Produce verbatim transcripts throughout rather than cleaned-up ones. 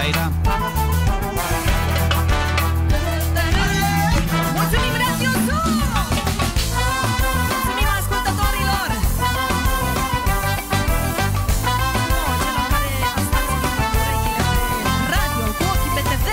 Zaira. Mulțumim, Radio Zoo! Mulțumim ascultătorilor! Celor care astăzi urechile pe radio, cu ochii pe T V.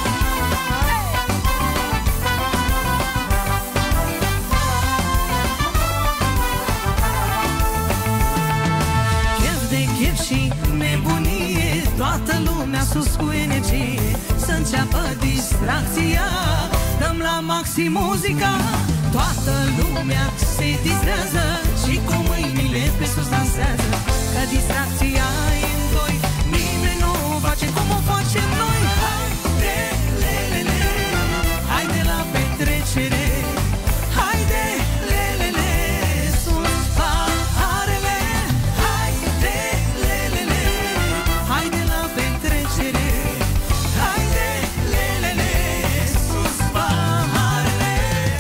Chef de chef și nebunie, toată lumea sus cu energie, să înceapă distracția, dăm la maxim muzica. Toată lumea se distrează și cu mâinile pe sus dansează, că distracția e în doi, nimeni nu o face cum o facem noi. Haide, lelele, haide la petrecere, haide, lelele, sus paharele, haide, lelele, haide la petrecere, haide, lelele, sus paharele.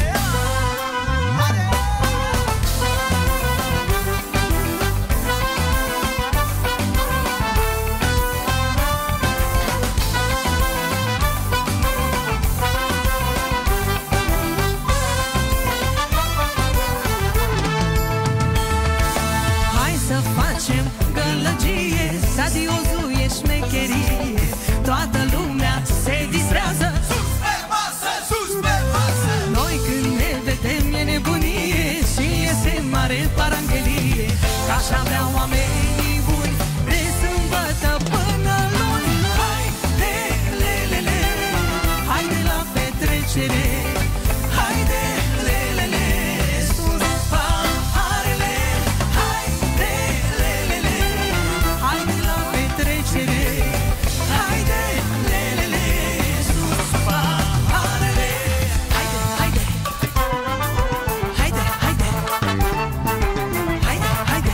Hai să facem gălăgie, sadiosul e șmecherie, toată lumea se distrează. Sus pe masă, sus pe masă. Noi când ne vedem e nebunie și iese mare paranghelie, că așa vreau oamenii buni, de sâmbătă până luni. Haide, lelele, haide la petrecere, haide, lelele, sus paharele, haide, lelele, haide la petrecere, haide, lelele, sus paharele. Haide, haide, haide, haide, haide, haide.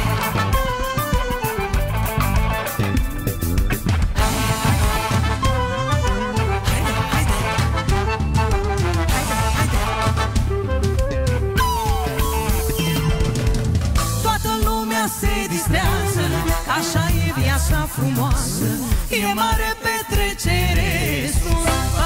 Toată lumea se distrează, așa e viața frumoasă, e mare petrecere, sus